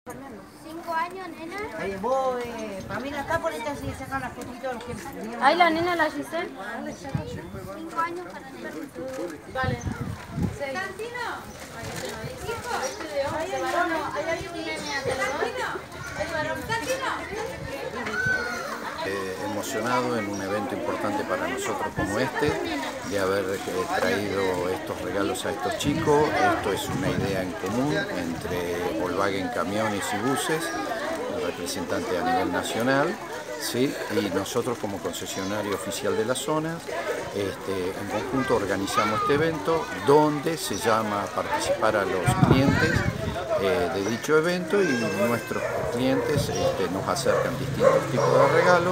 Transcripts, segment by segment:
5 años, nena. Vos, Pamela, acá por esta se sacan las fotitos de los que... Ahí la nena, la Giselle. 5 años para nena. Vale. ¿Cantino? Emocionado en un evento importante para nosotros como este, de haber traído estos regalos a estos chicos. Esto es una idea en común entre Volkswagen Camiones y Buses, el representante a nivel nacional, ¿sí? Y nosotros como concesionario oficial de la zona, en conjunto organizamos este evento donde se llama a participar a los clientes de dicho evento, y nuestros clientes nos acercan distintos tipos de regalos,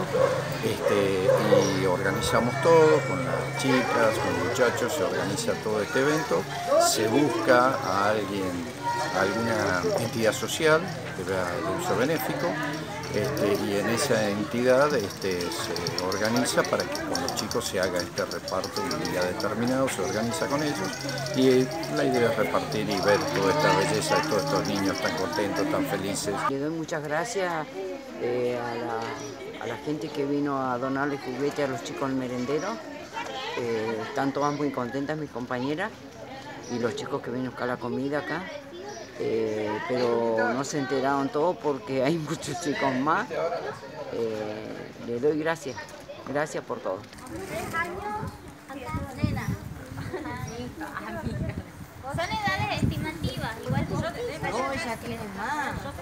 y organizamos todo con las chicas, con los muchachos, se organiza todo este evento, se busca a alguien, a alguna entidad social de uso benéfico, y en esa entidad se organiza para que con los chicos se haga este reparto un día determinado, se organiza con ellos, y la idea es repartir y ver toda esta belleza de todos estos niños tan contentos, tan felices. Le doy muchas gracias a la gente que vino a donarle juguete a los chicos del merendero. Están todas muy contentas mis compañeras y los chicos que vienen a buscar la comida acá. Pero no se enteraron todos porque hay muchos chicos más. Le doy gracias por todo. 3 años, nena. Son edades estimativas, igual que No, ella tiene más.